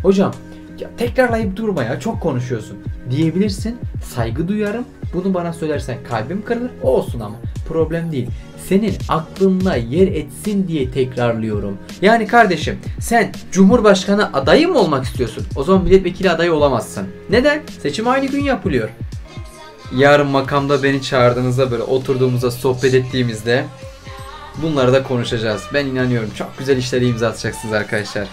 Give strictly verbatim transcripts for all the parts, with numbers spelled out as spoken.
Hocam ya tekrarlayıp durma ya, çok konuşuyorsun diyebilirsin. Saygı duyarım. Bunu bana söylersen kalbim kırılır. Olsun ama problem değil. Senin aklında yer etsin diye tekrarlıyorum. Yani kardeşim sen Cumhurbaşkanı adayı mı olmak istiyorsun? O zaman milletvekili adayı olamazsın. Neden? Seçim aynı gün yapılıyor. Yarın makamda beni çağırdığınızda, böyle oturduğumuzda sohbet ettiğimizde bunları da konuşacağız. Ben inanıyorum çok güzel işleri imza atacaksınız arkadaşlar.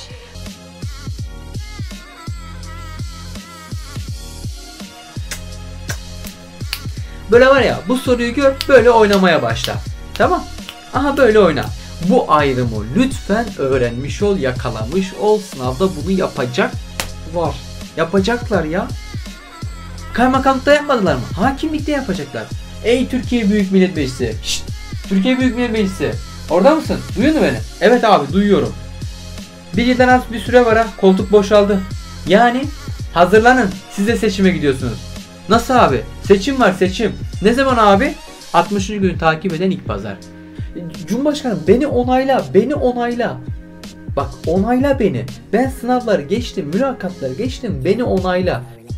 Böyle var ya, bu soruyu gör, böyle oynamaya başla. Tamam. Aha böyle oyna. Bu ayrımı lütfen öğrenmiş ol, yakalamış ol. Sınavda bunu yapacak var. Yapacaklar ya. Kaymakamlıkta yapmadılar mı? Hakimlikte yapacaklar. Ey Türkiye Büyük Millet Meclisi. Şşt. Türkiye Büyük Millet Meclisi. Orada mısın? Duyuyor musun beni? Evet abi, duyuyorum. Bir yıldan az bir süre var ha. Koltuk boşaldı. Yani hazırlanın. Siz de seçime gidiyorsunuz. Nasıl abi? Seçim var, seçim. Ne zaman abi? altmışıncı günü takip eden ilk pazar. Cumhurbaşkanım beni onayla, beni onayla. Bak onayla beni. Ben sınavları geçtim, mülakatları geçtim, beni onayla.